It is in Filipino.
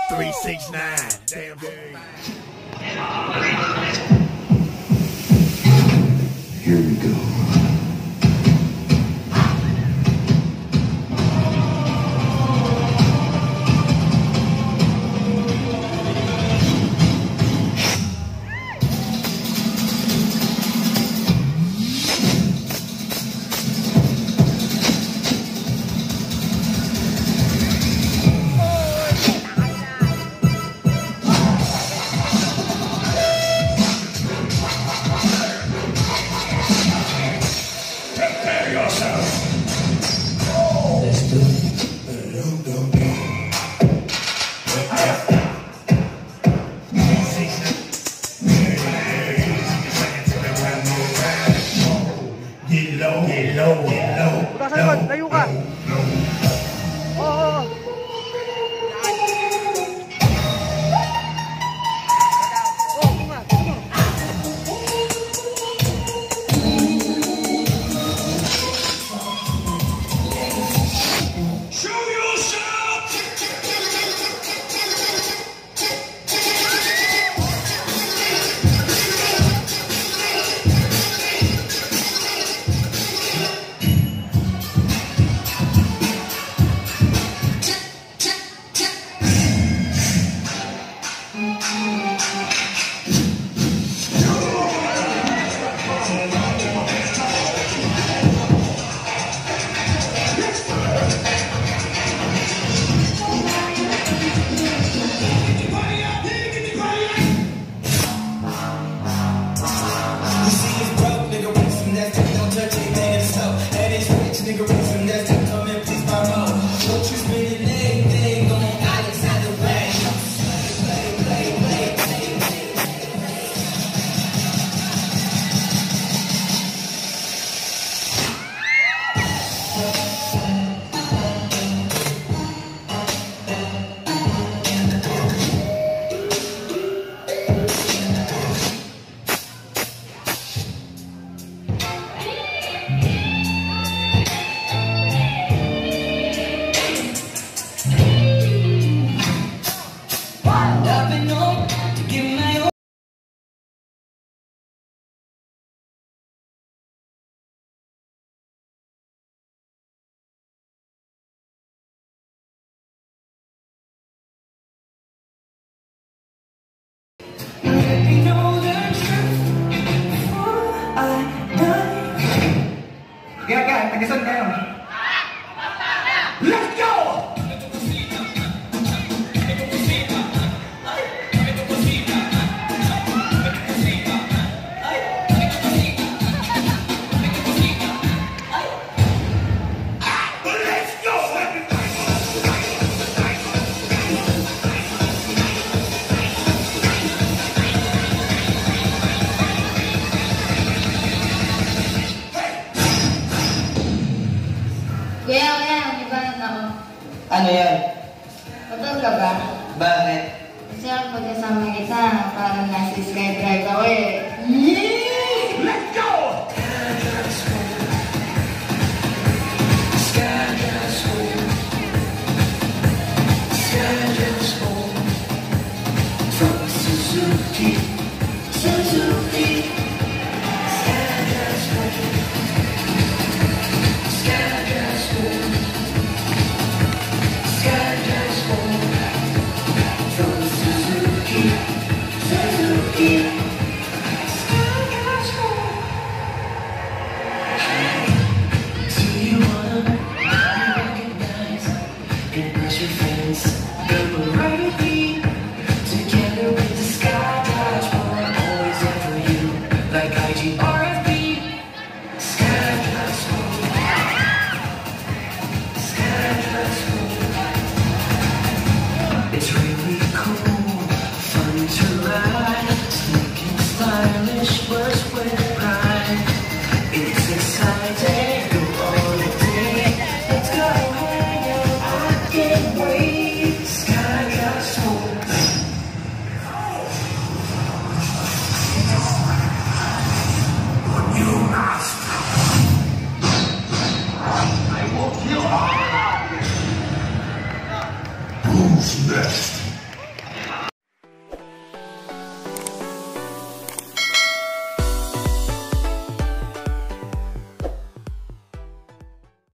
369. Damn day. Here we go. Udah sa likod, layo ka. Oo. Kaya, tagasan kayo. Let's go! Kuya, may banat ako. Ano yan? Patol ka ba? Bakit? Kasi ako pagkasama kita, parang nasa skydrive ako eh. Let's go! From Suzuki. It's really cool, fun to ride, sneaking stylish, words with pride. It's exciting, go all day. Let's go hang out, I can't wait. Sky got souls. New master. I will kill all. Who's next?